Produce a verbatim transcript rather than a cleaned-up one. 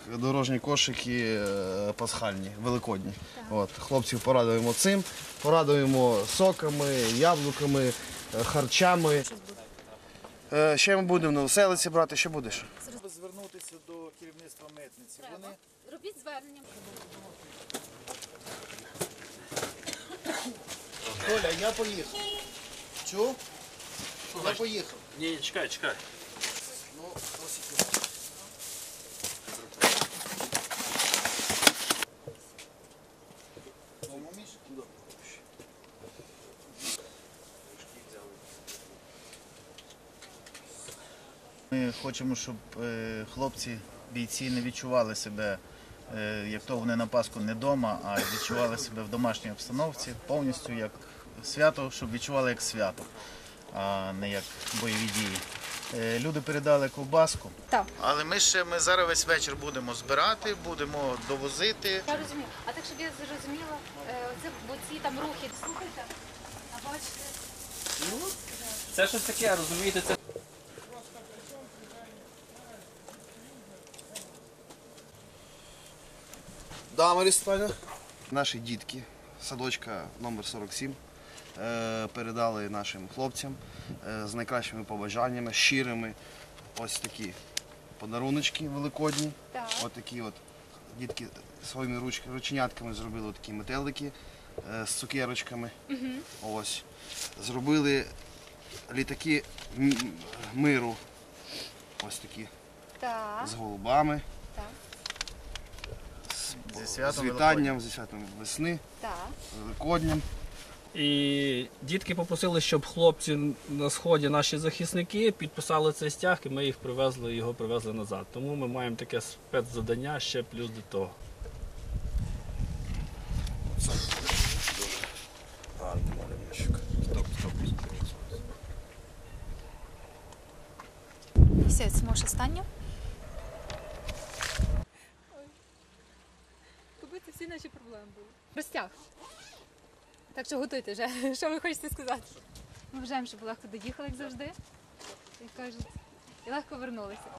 дорожні кошики е, пасхальні, великодні. От, хлопців порадуємо цим, порадуємо соками, яблуками, е, харчами. Е, ще ми будемо на оселиці брати, що будеш? Звернутися до керівництва митниці. Вони робіть звернення. Коля, я поїхав. Чув? Я поїхав. Ні, чекай, чекай. Ну, просить. Ми хочемо, щоб е, хлопці, бійці не відчували себе, е, як то вони на Пасху не вдома, а відчували себе в домашній обстановці, повністю як свято, щоб відчували як свято, а не як бойові дії. Е, люди передали ковбаску, Так. але ми ще ми зараз весь вечір будемо збирати, будемо довозити. Я розумію. А так, щоб я зрозуміла, е, оце, бо ці там рухи, слухайте, а бачите, Це щось таке, розумієте, це Да, Марія Степанівна. Наші дітки, садочка номер сорок сім, е, передали нашим хлопцям е, з найкращими побажаннями, щирими. Ось такі подаруночки великодні. Так. Ось такі от дітки своїми руч, рученятками зробили такі метелики е, з цукерочками. Угу. Ось. Зробили літаки м- миру. Ось такі так, з голубами. так, Зі З святом вітанням, зі святом весни, так. великоднім. І дітки попросили, щоб хлопці на сході, наші захисники, підписали цей стяг, і ми їх привезли, його привезли назад. Тому ми маємо таке спецзадання ще плюс до того. Все, це може останнє? Побити всі наші проблеми були. Розтяг. Так що готуйте вже. Що ви хочете сказати? Ми вважаємо, що ви легко доїхали, як завжди. Як кажуть, і легко вернулися.